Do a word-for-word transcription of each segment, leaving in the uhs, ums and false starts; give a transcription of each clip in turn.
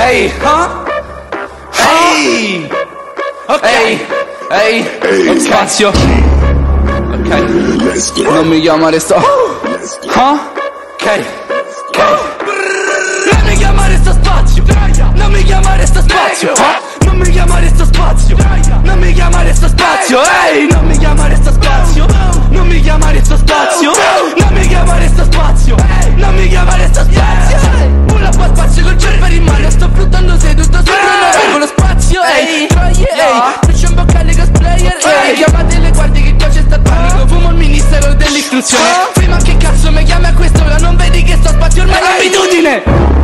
Ehi, huh? Ehi, ok, ehi, lo spazio. Ok, non mi chiamare sto. Huh? Ok, ok. Non mi chiamare sto spazio. Non mi chiamare sto spazio. Non mi chiamare sto spazio. Non mi chiamare sto spazio. Ehi, non mi chiamare sto spazio. Non mi chiamare sto spazio. Non mi chiamare sto spazio. Non mi chiamare sto spazio. Nulla fa spazio col cervello in mano. Sto fruttando seduto sopra una regola spazio. Ehi, ehi, faccio un boccale cosplayer. Ehi, chiamate le guardie che qua c'è sta il panico. Fumo il ministero dell'istruzione. Prima che cazzo mi chiami a quest'ora? Non vedi che sto spazio ormai è abitudine.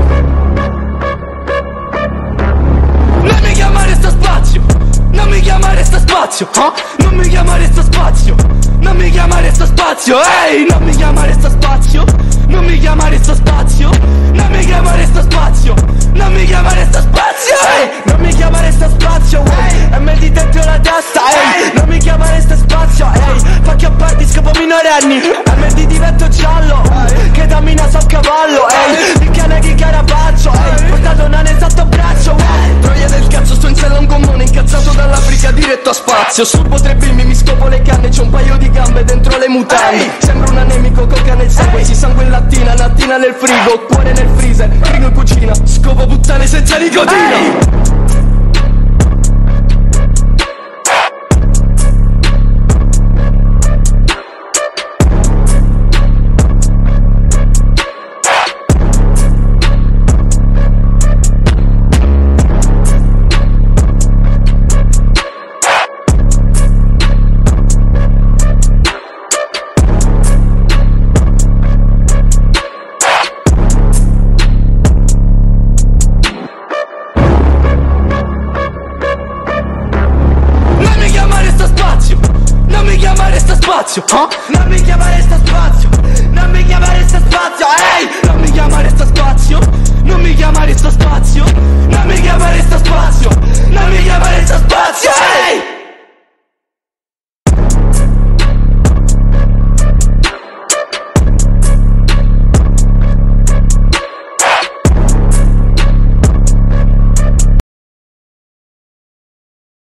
Non mi chiamare sto spazio. Non mi chiamare sto spazio. Non mi chiamare sto spazio. Non mi chiamare sto spazio. Ehi, non mi chiamare sto spazio. Non mi chiamare sto spazio. Non mi chiamare sto spazio. Non mi chiamare sto spazio. Ehi, non mi chiamare sto spazio. Ehi, M D dentro la testa. Ehi, non mi chiamare sto spazio. Ehi, fa che parti scopo minorenni. M D divento giallo. Che da mina so cavallo. Ehi, il cane che Caravaggio. Ehi, portato un anno sotto braccio. Troia del cazzo, sto in sella un gommone incazzato dall'Africa diretto a spazio. Surbo tre bimbi, mi scopo le canne. C'ho un paio di gambe dentro le mutande. Sembra un anemico, coca nel sangue. Si sangue in lattina, lattina nel frigo. Cuore nel freezer, frigo in cucina. Scopo puttane senza nicotina. Huh? Non mi chiamare sto spazio. Non mi chiamare sto spazio. Ehi, non mi chiamare sto spazio. Non mi chiamare sto spazio. Non